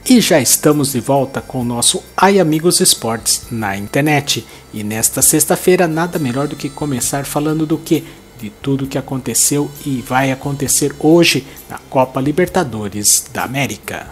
E já estamos de volta com o nosso Ai Amigos Esportes na internet. E nesta sexta-feira nada melhor do que começar falando do que? De tudo que aconteceu e vai acontecer hoje na Copa Libertadores da América.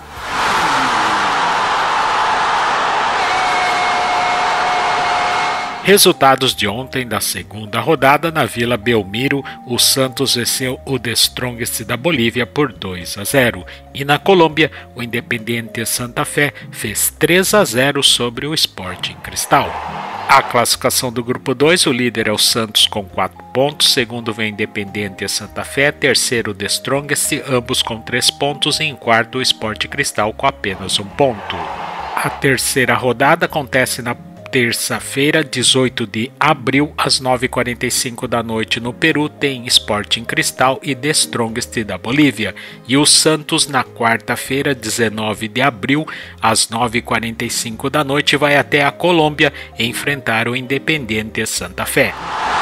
Resultados de ontem da segunda rodada na Vila Belmiro, o Santos venceu o The Strongest da Bolívia por 2-0 e na Colômbia o Independiente Santa Fé fez 3-0 sobre o Sporting Cristal. A classificação do grupo 2, o líder é o Santos com 4 pontos, segundo vem Independiente Santa Fé, terceiro The Strongest, ambos com 3 pontos e em quarto o Sporting Cristal com apenas 1 ponto. A terceira rodada acontece na terça-feira, 18 de abril, às 9h45 da noite no Peru, tem Sporting Cristal e The Strongest da Bolívia. E o Santos, na quarta-feira, 19 de abril, às 9h45 da noite, vai até a Colômbia enfrentar o Independiente Santa Fé.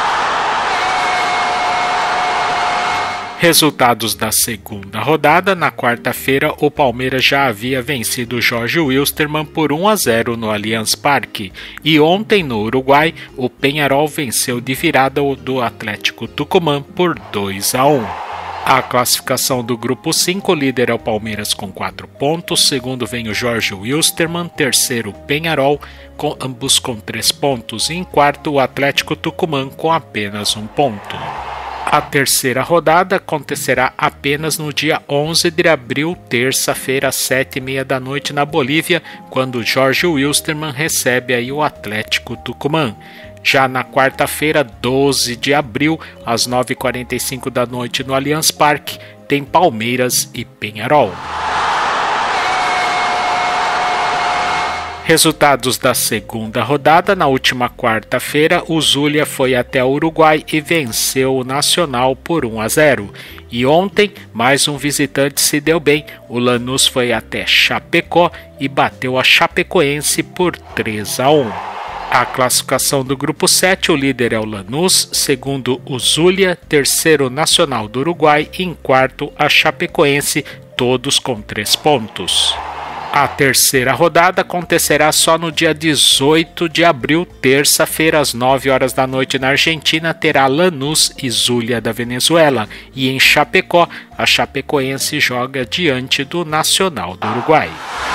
Resultados da segunda rodada. Na quarta-feira, o Palmeiras já havia vencido o Jorge Wilstermann por 1-0 no Allianz Parque. E ontem, no Uruguai, o Peñarol venceu de virada o do Atlético Tucumã por 2-1. A classificação do grupo 5, líder é o Palmeiras com 4 pontos, segundo vem o Jorge Wilstermann, terceiro o Peñarol, ambos com 3 pontos, e em quarto o Atlético Tucumã com apenas 1 ponto. A terceira rodada acontecerá apenas no dia 11 de abril, terça-feira, às 7h30 da noite na Bolívia, quando Jorge Wilstermann recebe aí o Atlético Tucumã. Já na quarta-feira, 12 de abril, às 9h45 da noite no Allianz Parque, tem Palmeiras e Peñarol. Resultados da segunda rodada. Na última quarta-feira, o Zulia foi até o Uruguai e venceu o Nacional por 1-0. E ontem, mais um visitante se deu bem. O Lanús foi até Chapecó e bateu a Chapecoense por 3-1. A classificação do grupo 7, o líder é o Lanús, segundo o Zulia, terceiro Nacional do Uruguai e em quarto a Chapecoense, todos com 3 pontos. A terceira rodada acontecerá só no dia 18 de abril, terça-feira, às 9h da noite na Argentina, terá Lanús e Zulia da Venezuela. E em Chapecó, a Chapecoense joga diante do Nacional do Uruguai.